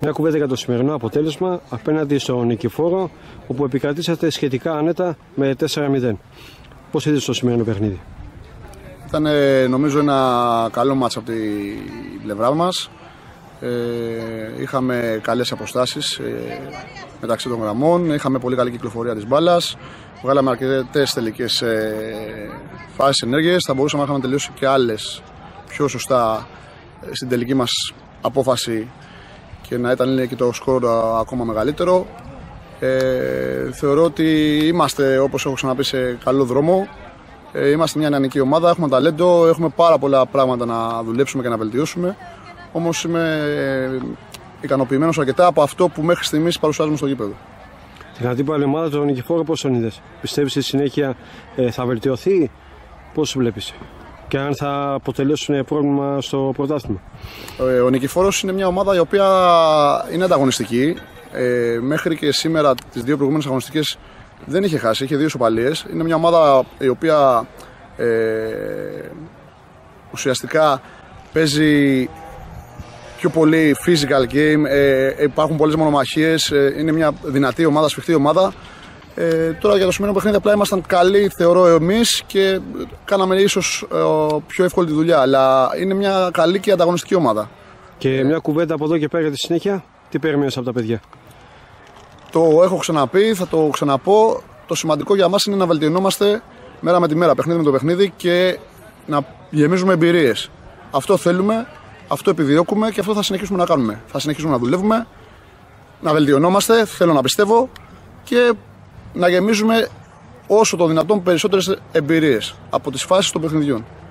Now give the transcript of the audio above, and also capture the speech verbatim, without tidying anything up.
Μια κουβέντα για το σημερινό αποτέλεσμα απέναντι στον Νικηφόρο, όπου επικρατήσατε σχετικά άνετα με τέσσερα μηδέν. Πώς είδες το σημερινό παιχνίδι? Ήταν νομίζω ένα καλό μάτς από την πλευρά μας. Ε, είχαμε καλές αποστάσεις ε, μεταξύ των γραμμών, είχαμε πολύ καλή κυκλοφορία της μπάλας, βγάλαμε αρκετές τελικές ε, φάσεις ενέργειες. Θα μπορούσαμε να είχαμε τελειώσει και άλλες πιο σωστά στην τελική μας απόφαση και να ήταν και το σκορ ακόμα μεγαλύτερο. Ε, θεωρώ ότι είμαστε, όπως έχω ξαναπεί, σε καλό δρόμο. Ε, είμαστε μια νεανική ομάδα, έχουμε ταλέντο, έχουμε πάρα πολλά πράγματα να δουλέψουμε και να βελτιώσουμε. Όμως είμαι ικανοποιημένος αρκετά από αυτό που μέχρι στιγμής παρουσιάζουμε στο γήπεδο. Την αντίπαλη ομάδα, τον Νικηφόρο, πώς τον είδες? Πιστεύεις στη συνέχεια ε, θα βελτιωθεί? Πώς βλέπεις? Και αν θα αποτελέσουν πρόβλημα στο πρωτάθλημα? Ε, ο Νικηφόρος είναι μια ομάδα η οποία είναι ανταγωνιστική. Ε, μέχρι και σήμερα τις δύο προηγούμενες αγωνιστικές δεν είχε χάσει, είχε δύο ισοπαλίες. Είναι μια ομάδα η οποία ε, ουσιαστικά παίζει πιο πολύ physical game, ε, υπάρχουν πολλές μονομαχίες, ε, είναι μια δυνατή ομάδα, σφιχτή ομάδα. Ε, τώρα για το σημερινό παιχνίδι απλά ήμασταν καλοί, θεωρώ εμείς, και κάναμε ίσως ε, πιο εύκολη τη δουλειά, αλλά είναι μια καλή και ανταγωνιστική ομάδα. Και ε, μια κουβέντα από εδώ και πέρα για τη συνέχεια, τι περιμένεις από τα παιδιά? Το έχω ξαναπεί, θα το ξαναπώ. Το σημαντικό για μας είναι να βελτιωνόμαστε μέρα με τη μέρα, παιχνίδι με το παιχνίδι, και να γεμίζουμε εμπειρίες. Αυτό θέλουμε, αυτό επιδιώκουμε και αυτό θα συνεχίσουμε να κάνουμε. Θα συνεχίσουμε να δουλεύουμε, να βελτιωνόμαστε, θέλω να πιστεύω, και να γεμίζουμε όσο το δυνατόν περισσότερες εμπειρίες από τις φάσεις των παιχνιδιών.